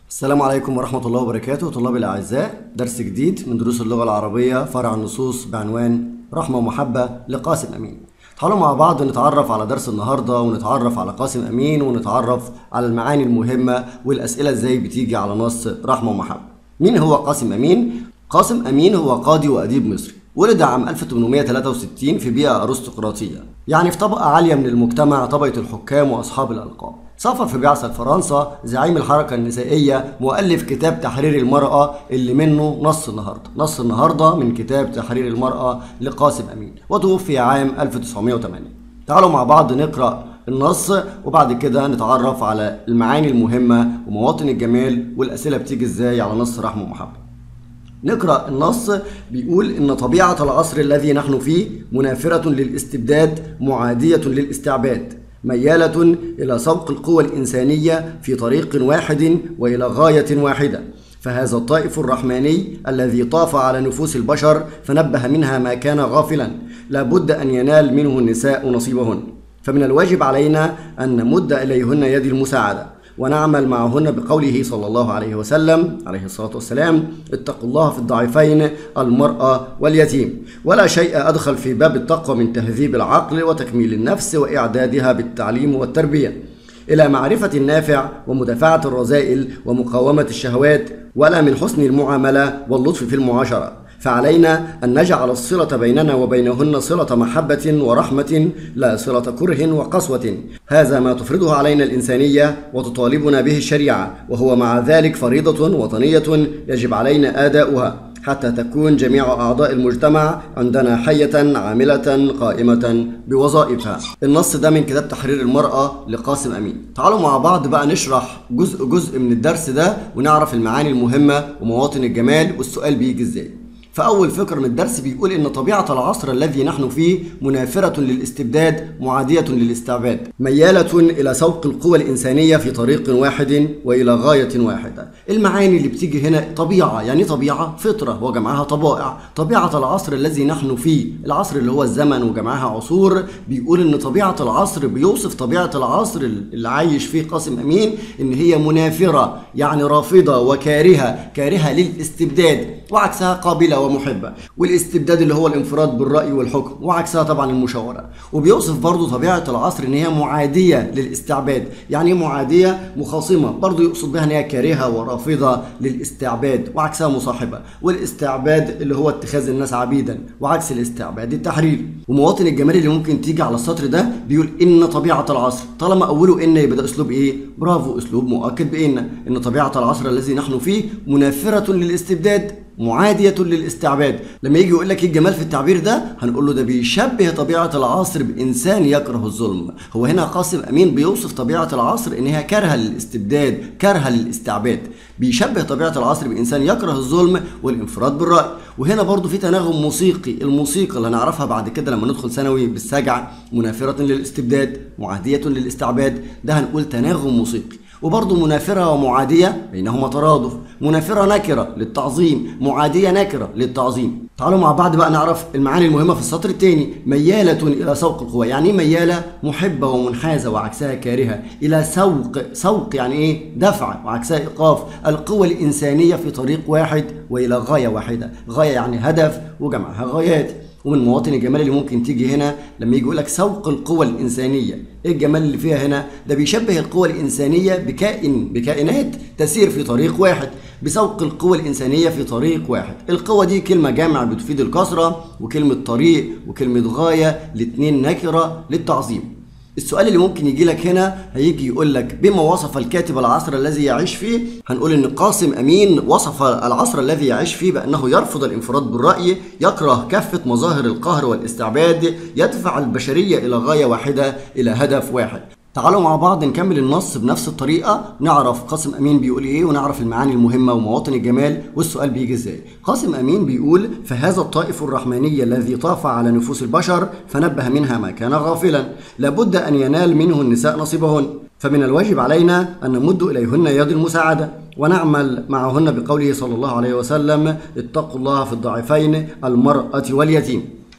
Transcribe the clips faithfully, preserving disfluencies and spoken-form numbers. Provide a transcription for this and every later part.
السلام عليكم ورحمة الله وبركاته. طلابي الأعزاء، درس جديد من دروس اللغة العربية فرع النصوص بعنوان رحمة ومحبة لقاسم أمين. تعالوا مع بعض نتعرف على درس النهاردة ونتعرف على قاسم أمين ونتعرف على المعاني المهمة والأسئلة ازاي بتيجي على نص رحمة ومحبة. مين هو قاسم أمين؟ قاسم أمين هو قاضي وأديب مصري، ولد عام ألف وثمانمائة وثلاثة وستين في بيئة أرستقراطية، يعني في طبقة عالية من المجتمع، طبقة الحكام وأصحاب الألقاب. سافر في بعثة فرنسا، زعيم الحركة النسائية، مؤلف كتاب تحرير المرأة اللي منه نص النهاردة. نص النهاردة من كتاب تحرير المرأة لقاسم أمين، وتوفي عام ألف وتسعمائة وثمانية. تعالوا مع بعض نقرأ النص وبعد كده نتعرف على المعاني المهمة ومواطن الجمال والأسئلة بتيجي ازاي على نص رحمة ومحبة. نقرأ النص. بيقول إن طبيعة العصر الذي نحن فيه منافرة للاستبداد، معادية للاستعباد، ميالة إلى سوق القوى الإنسانية في طريق واحد وإلى غاية واحدة. فهذا الطائف الرحماني الذي طاف على نفوس البشر فنبه منها ما كان غافلا، لا بد أن ينال منه النساء نصيبهن. فمن الواجب علينا أن نمد إليهن يد المساعدة ونعمل معهن بقوله صلى الله عليه وسلم عليه الصلاة والسلام: اتقوا الله في الضعيفين المرأة واليتيم. ولا شيء أدخل في باب التقوى من تهذيب العقل وتكميل النفس وإعدادها بالتعليم والتربية إلى معرفة النافع ومدافعة الرذائل ومقاومة الشهوات، ولا من حسن المعاملة واللطف في المعاشرة. فعلينا أن نجعل الصلة بيننا وبينهن صلة محبة ورحمة، لا صلة كره وقسوة. هذا ما تفرضه علينا الإنسانية وتطالبنا به الشريعة، وهو مع ذلك فريضة وطنية يجب علينا أداؤها حتى تكون جميع أعضاء المجتمع عندنا حية عاملة قائمة بوظائفها. النص ده من كتاب تحرير المرأة لقاسم أمين. تعالوا مع بعض بقى نشرح جزء جزء من الدرس ده ونعرف المعاني المهمة ومواطن الجمال والسؤال بيجي ازاي. فأول فكرة من الدرس بيقول إن طبيعة العصر الذي نحن فيه منافرة للاستبداد، معادية للاستعباد، ميالة إلى سوق القوى الإنسانية في طريق واحد وإلى غاية واحدة. المعاني اللي بتيجي هنا طبيعة، يعني طبيعة فطرة وجمعها طبائع. طبيعة العصر الذي نحن فيه، العصر اللي هو الزمن وجمعها عصور. بيقول إن طبيعة العصر، بيوصف طبيعة العصر اللي عايش فيه قاسم أمين إن هي منافرة، يعني رافضة وكارهة، كارهة للاستبداد، وعكسها قابلة ومحبة. والاستبداد اللي هو الانفراد بالرأي والحكم، وعكسها طبعا المشاورة. وبيوصف برضو طبيعة العصر ان هي معادية للاستعباد. يعني معادية مخاصمة، برضو يقصد بها ان هي كارهة ورافضة للاستعباد، وعكسها مصاحبة. والاستعباد اللي هو اتخاذ الناس عبيدا، وعكس الاستعباد التحرير. ومواطن الجمال اللي ممكن تيجي على السطر ده بيقول ان طبيعة العصر، طالما اوله ان يبقى ده اسلوب ايه؟ برافو، اسلوب مؤكد بان ان طبيعة العصر الذي نحن فيه منافرة للاستبداد، معادية للاستعباد. لما يجي يقول لك ايه الجمال في التعبير ده، هنقول له ده بيشبه طبيعة العصر بإنسان يكره الظلم. هو هنا قاسم أمين بيوصف طبيعة العصر إن هي كارهة للاستبداد، كارهة للاستعباد. بيشبه طبيعة العصر بإنسان يكره الظلم والانفراد بالرأي. وهنا برضو في تناغم موسيقي، الموسيقى اللي هنعرفها بعد كده لما ندخل ثانوي بالسجع، منافرة للاستبداد، معادية للاستعباد، ده هنقول تناغم موسيقي. وبرضه منافرة ومعادية بينهما ترادف، منافرة نكرة للتعظيم، معادية نكرة للتعظيم. تعالوا مع بعض بقى نعرف المعاني المهمة في السطر الثاني. ميالة إلى سوق القوى، يعني ايه ميالة؟ محبة ومنحازة وعكسها كارهة. إلى سوق، سوق يعني ايه؟ دفع، وعكسها إيقاف. القوى الإنسانية في طريق واحد وإلى غاية واحدة. غاية يعني هدف وجمعها غايات. ومن مواطن الجمال اللي ممكن تيجي هنا لما يجي يقول لك سوق القوى الإنسانية، ايه الجمال اللي فيها هنا؟ ده بيشبه القوى الإنسانية بكائن، بكائنات تسير في طريق واحد، بسوق القوى الإنسانية في طريق واحد. القوى دي كلمة جامعة بتفيد الكثرة، وكلمة طريق وكلمة غاية الاتنين نكرة للتعظيم. السؤال اللي ممكن يجي لك هنا هيجي يقول لك بما وصف الكاتب العصر الذي يعيش فيه. هنقول ان قاسم أمين وصف العصر الذي يعيش فيه بأنه يرفض الانفراد بالرأي، يكره كافة مظاهر القهر والاستعباد، يدفع البشرية إلى غاية واحدة، إلى هدف واحد. تعالوا مع بعض نكمل النص بنفس الطريقة، نعرف قاسم أمين بيقول إيه ونعرف المعاني المهمة ومواطن الجمال والسؤال بيجي إزاي. قاسم أمين بيقول: فهذا الطائف الرحماني الذي طاف على نفوس البشر فنبه منها ما كان غافلا، لابد أن ينال منه النساء نصيبهن. فمن الواجب علينا أن نمد إليهن يد المساعدة ونعمل معهن بقوله صلى الله عليه وسلم: اتقوا الله في الضعيفين المرأة واليتيم.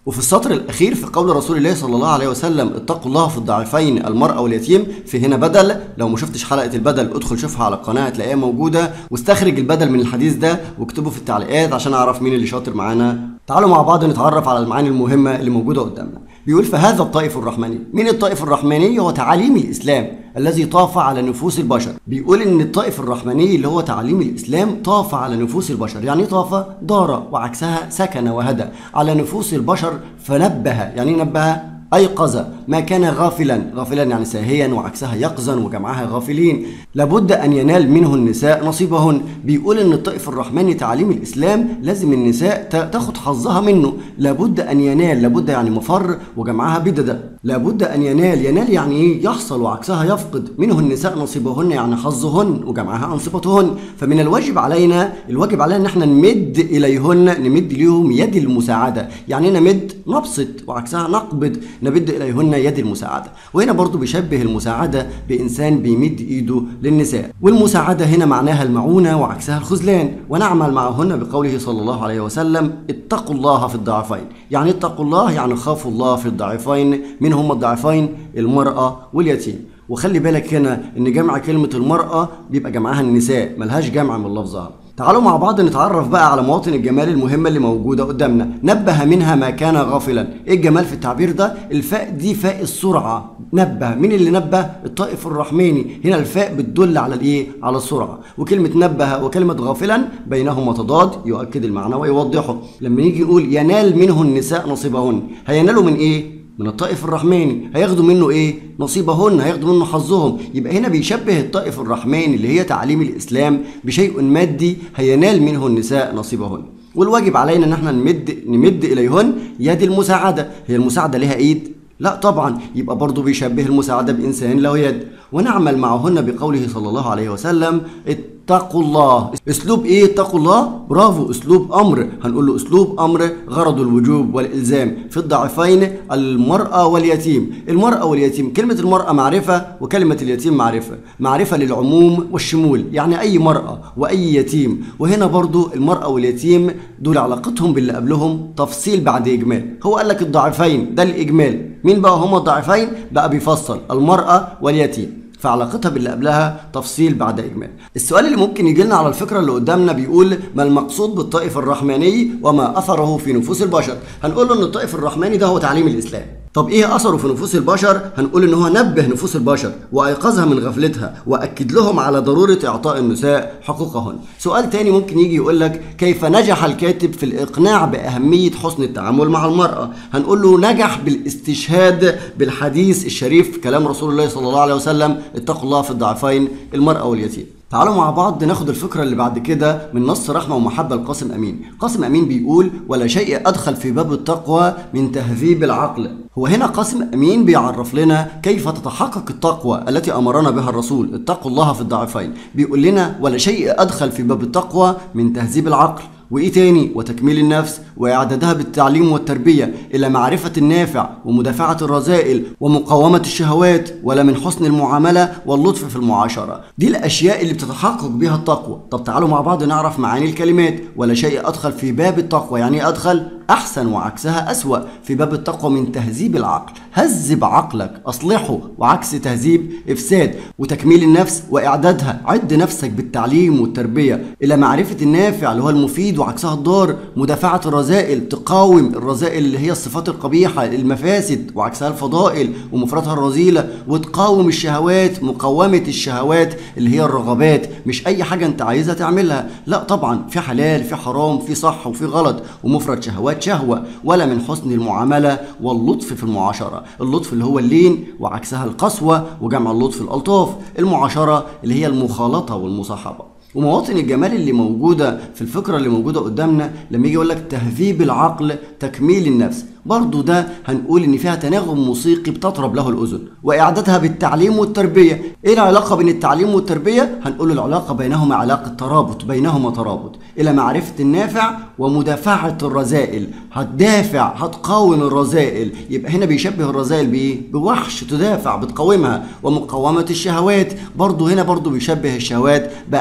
وفي السطر الأخير في قول رسول الله صلى الله عليه وسلم اتقوا الله في الضعيفين المرأة واليتيم، في هنا بدل. لو ما شفتش حلقة البدل ادخل شوفها على القناة هتلاقيها موجودة، واستخرج البدل من الحديث ده واكتبه في التعليقات عشان أعرف مين اللي شاطر معانا. تعالوا مع بعض نتعرف على المعاني المهمة اللي موجودة قدامنا. بيقول فهذا الطائف الرحماني. مين الطائف الرحماني؟ هو تعاليم الإسلام الذي طاف على نفوس البشر. بيقول ان الطائف الرحماني اللي هو تعليم الاسلام طاف على نفوس البشر. يعني طاف دار وعكسها سكن وهدى على نفوس البشر فنبه. يعني نبه أيقظ ما كان غافلا. غافلا يعني ساهيا، وعكسها يقظا وجمعها غافلين. لابد أن ينال منه النساء نصيبهن. بيقول إن الطائف الرحماني تعليم الإسلام لازم النساء تاخد حظها منه. لابد أن ينال، لابد يعني مفر وجمعها بددة. لابد أن ينال، ينال يعني إيه؟ يحصل، وعكسها يفقد. منه النساء نصيبهن يعني حظهن وجمعها أنصبتهن. فمن الواجب علينا، الواجب علينا إن احنا نمد إليهن، نمد ليهم يد المساعدة. يعني نمد نبسط وعكسها نقبض، نمد إليهن يد المساعدة. وهنا برضو بيشبه المساعدة بإنسان بيمد إيده للنساء، والمساعدة هنا معناها المعونة وعكسها الخذلان. ونعمل معهن بقوله صلى الله عليه وسلم اتقوا الله في الضعفين. يعني اتقوا الله يعني خافوا الله في الضعفين. من هم الضعفين؟ المرأة واليتيم. وخلي بالك هنا ان جمع كلمة المرأة بيبقى جمعها النساء، ملهاش جمع من لفظها. تعالوا مع بعض نتعرف بقى على مواطن الجمال المهمة اللي موجودة قدامنا. نبه منها ما كان غافلا. ايه الجمال في التعبير ده؟ الفاء دي فاء السرعة. نبه، مين اللي نبه؟ الطائف الرحماني. هنا الفاء بتدل على الايه؟ على السرعة. وكلمة نبه وكلمة غافلا بينهما تضاد يؤكد المعنى ويوضحه. لما نيجي نقول ينال منه النساء نصيبهن، هينالوا من ايه؟ من الطائف الرحماني. هياخدوا منه ايه؟ نصيبهن، هياخدوا منه حظهم. يبقى هنا بيشبه الطائف الرحماني اللي هي تعليم الاسلام بشيء مادي هينال منه النساء نصيبهن. والواجب علينا ان احنا نمد نمد اليهن يد المساعده. هي المساعده لها ايد؟ لا طبعا. يبقى برضو بيشبه المساعده بانسان له يد. ونعمل معهن بقوله صلى الله عليه وسلم اتقوا الله. اسلوب ايه اتقوا الله؟ برافو، اسلوب امر. هنقول له اسلوب امر غرض الوجوب والالزام في الضعفين المرأة واليتيم. المرأة واليتيم، كلمة المرأة معرفة وكلمة اليتيم معرفة. معرفة للعموم والشمول، يعني اي مرأة واي يتيم. وهنا برضو المرأة واليتيم دول علاقتهم باللي قبلهم تفصيل بعد اجمال. هو قال لك الضعفين ده الاجمال. مين بقى هما الضعفين؟ بقى بيفصل المرأة واليتيم، فعلاقتها باللي قبلها تفصيل بعد إجمال. السؤال اللي ممكن يجي لنا على الفكرة اللي قدامنا بيقول ما المقصود بالطائف الرحماني وما أثره في نفوس البشر؟ هنقول له إن الطائف الرحماني ده هو تعليم الإسلام. طب ايه اثره في نفوس البشر؟ هنقول ان هو نبه نفوس البشر وايقظها من غفلتها واكد لهم على ضروره اعطاء النساء حقوقهن. سؤال تاني ممكن يجي يقول لك كيف نجح الكاتب في الاقناع باهميه حسن التعامل مع المراه؟ هنقول له نجح بالاستشهاد بالحديث الشريف كلام رسول الله صلى الله عليه وسلم اتقوا الله في الضعفين المراه واليتيم. تعالوا مع بعض ناخد الفكرة اللي بعد كده من نص رحمة ومحبة لقاسم أمين. قاسم أمين بيقول ولا شيء أدخل في باب التقوى من تهذيب العقل. هو هنا قاسم أمين بيعرف لنا كيف تتحقق التقوى التي أمرنا بها الرسول اتقوا الله في الضعفين. بيقول لنا ولا شيء أدخل في باب التقوى من تهذيب العقل. وإيه تاني؟ وتكميل النفس وإعدادها بالتعليم والتربية إلى معرفة النافع ومدافعة الرذائل ومقاومة الشهوات ولا من حسن المعاملة واللطف في المعاشرة. دي الأشياء اللي بتتحقق بها التقوى. طب تعالوا مع بعض نعرف معاني الكلمات. ولا شيء أدخل في باب التقوى، يعني أدخل أحسن وعكسها أسوأ. في باب التقوى من تهذيب العقل، هذب عقلك أصلحه، وعكس تهذيب إفساد. وتكميل النفس وإعدادها، عد نفسك بالتعليم والتربية إلى معرفة النافع اللي هو المفيد وعكسها الضار. مدافعة الرذائل، تقاوم الرذائل اللي هي الصفات القبيحة المفاسد وعكسها الفضائل ومفردها الرذيلة. وتقاوم الشهوات، مقاومة الشهوات اللي هي الرغبات. مش أي حاجة أنت عايزها تعملها، لا طبعا، في حلال في حرام في صح وفي غلط. ومفرد شهوات شهوة. ولا من حسن المعاملة واللطف في المعاشرة. اللطف اللي هو اللين وعكسها القسوة وجمع اللطف الألطاف. المعاشرة اللي هي المخالطة والمصاحبة. ومواطن الجمال اللي موجودة في الفكرة اللي موجودة قدامنا لما يجي يقول لك تهذيب العقل تكميل النفس، برضو ده هنقول ان فيها تناغم موسيقي بتطرب له الاذن. واعدادها بالتعليم والتربيه. ايه العلاقه بين التعليم والتربيه؟ هنقول العلاقه بينهما علاقه ترابط، بينهما ترابط الى معرفه النافع ومدافعه الرذائل. هتدافع، هتقاوم الرذائل. يبقى هنا بيشبه الرذائل بايه؟ بوحش تدافع بتقاومها. ومقاومه الشهوات، برضو هنا برضو بيشبه الشهوات باعداء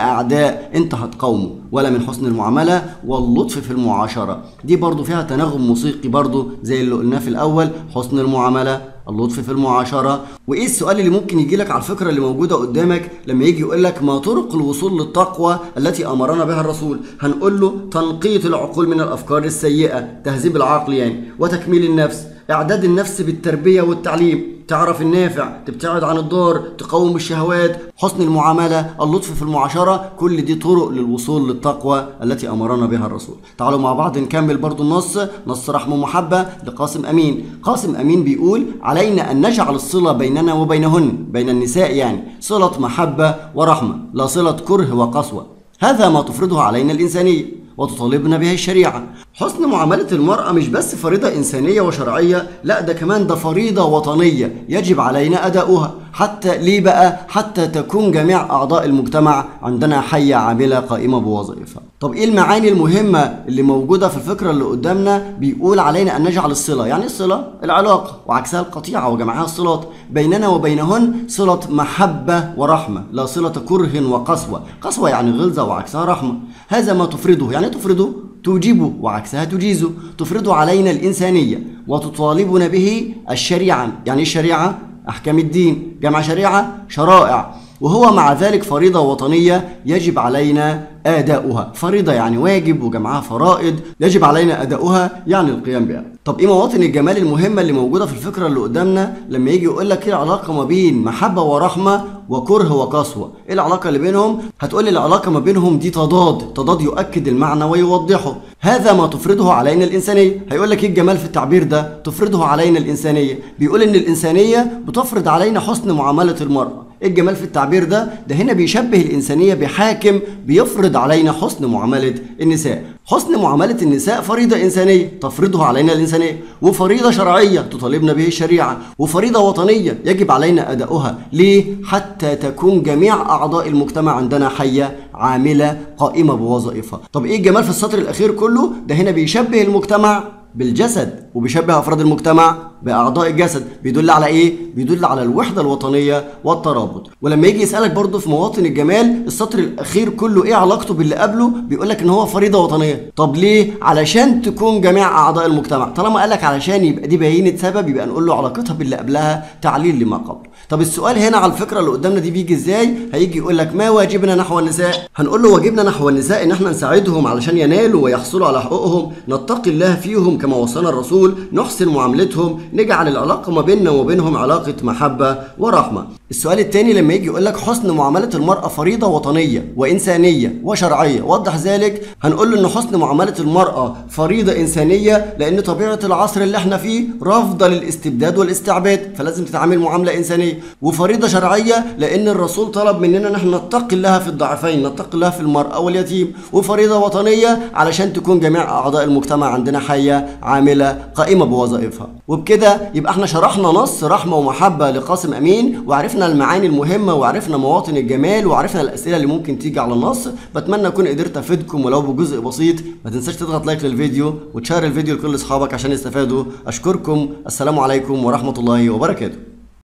العداء انت هتقاومه، ولا من حسن المعاملة واللطف في المعاشرة. دي برضو فيها تناغم موسيقي برضو زي اللي قلناه في الاول، حسن المعاملة اللطف في المعاشرة. وايه السؤال اللي ممكن يجي لك على الفكرة اللي موجودة قدامك لما يجي يقول لك ما طرق الوصول للتقوى التي امرنا بها الرسول؟ هنقول له تنقية العقول من الافكار السيئة، تهذيب العقل يعني، وتكميل النفس، اعداد النفس بالتربية والتعليم، تعرف النافع، تبتعد عن الضار، تقاوم الشهوات، حسن المعاملة، اللطف في المعاشرة. كل دي طرق للوصول للتقوى التي أمرنا بها الرسول. تعالوا مع بعض نكمل برضو النص، نص رحمة ومحبة لقاسم أمين. قاسم أمين بيقول علينا أن نجعل الصلة بيننا وبينهن، بين النساء يعني، صلة محبة ورحمة، لا صلة كره وقسوة. هذا ما تفرضه علينا الإنسانية وتطالبنا به الشريعة. حسن معاملة المرأة مش بس فريضة إنسانية وشرعية، لا ده كمان ده فريضة وطنية يجب علينا أداؤها. حتى ليه بقى؟ حتى تكون جميع أعضاء المجتمع عندنا حية عاملة قائمة بوظائفها. طب إيه المعاني المهمة اللي موجودة في الفكرة اللي قدامنا؟ بيقول علينا أن نجعل الصلة، يعني الصلة العلاقة وعكسها القطيعة وجمعها الصلات، بيننا وبينهن صلة محبة ورحمة، لا صلة كره وقسوة. قسوة يعني غلظة وعكسها رحمة. هذا ما تفرضه، يعني تفرضه توجبه وعكسها تجيزه، تفرض علينا الإنسانية وتطالبنا به الشريعة. يعني الشريعة أحكام الدين، جمع شريعة شرائع، وهو مع ذلك فريضة وطنية يجب علينا أداؤها. فريضة يعني واجب، وجمعها فرائض يجب علينا أداؤها يعني القيام بها. طب إيه مواطن الجمال المهمة اللي موجودة في الفكرة اللي قدامنا لما يجي يقول لك إيه العلاقة ما بين محبة ورحمة وكره وقسوة؟ إيه العلاقة اللي بينهم؟ هتقول لي العلاقة ما بينهم دي تضاد، تضاد يؤكد المعنى ويوضحه. هذا ما تفرضه علينا الإنسانية. هيقول لك إيه الجمال في التعبير ده؟ تفرضه علينا الإنسانية. بيقول إن الإنسانية بتفرض علينا حسن معاملة المرأة. ايه الجمال في التعبير ده؟ ده هنا بيشبه الإنسانية بحاكم بيفرض علينا حسن معاملة النساء. حسن معاملة النساء فريضة إنسانية تفرضها علينا الإنسانية، وفريضة شرعية تطالبنا به الشريعة، وفريضة وطنية يجب علينا أداؤها. ليه؟ حتى تكون جميع أعضاء المجتمع عندنا حية عاملة قائمة بوظائفها. طب إيه الجمال في السطر الأخير كله؟ ده هنا بيشبه المجتمع بالجسد، وبيشبه أفراد المجتمع بأعضاء الجسد. بيدل على إيه؟ بيدل على الوحدة الوطنية والترابط. ولما يجي يسألك برضو في مواطن الجمال السطر الأخير كله إيه علاقته باللي قبله؟ بيقولك إن هو فريضة وطنية. طب ليه؟ علشان تكون جميع أعضاء المجتمع. طالما قالك علشان يبقى دي بينة سبب، يبقى نقول له علاقتها باللي قبلها تعليل لما قبل. طب السؤال هنا على الفكرة اللي قدامنا دي بيجي إزاي؟ هيجي يقولك ما واجبنا نحو النساء؟ هنقول له واجبنا نحو النساء إن إحنا نساعدهم علشان ينالوا ويحصلوا على حقوقهم، نتقي الله فيهم كما وصانا الرسول، نحسن معاملتهم، نجعل العلاقة ما بيننا وبينهم علاقة محبة ورحمة. السؤال الثاني لما يجي يقول لك حسن معاملة المرأة فريضة وطنية وإنسانية وشرعية، وضح ذلك. هنقول له إن حسن معاملة المرأة فريضة إنسانية لأن طبيعة العصر اللي احنا فيه رافضة للاستبداد والاستعباد، فلازم تتعامل معاملة إنسانية. وفريضة شرعية لأن الرسول طلب مننا نحن نتقي الله في الضعفين، نتقي الله في المرأة واليتيم. وفريضة وطنية علشان تكون جميع أعضاء المجتمع عندنا حية عاملة قائمة بوظائفها. وبكده يبقى احنا شرحنا نص رحمة ومحبة لقاسم أمين، وعرفنا المعاني المهمة، وعرفنا مواطن الجمال، وعرفنا الأسئلة اللي ممكن تيجي على النص. بتمنى أكون قدرت أفيدكم ولو بجزء بسيط. ما تنساش تضغط لايك للفيديو وتشير الفيديو لكل أصحابك عشان يستفادوا. أشكركم. السلام عليكم ورحمة الله وبركاته.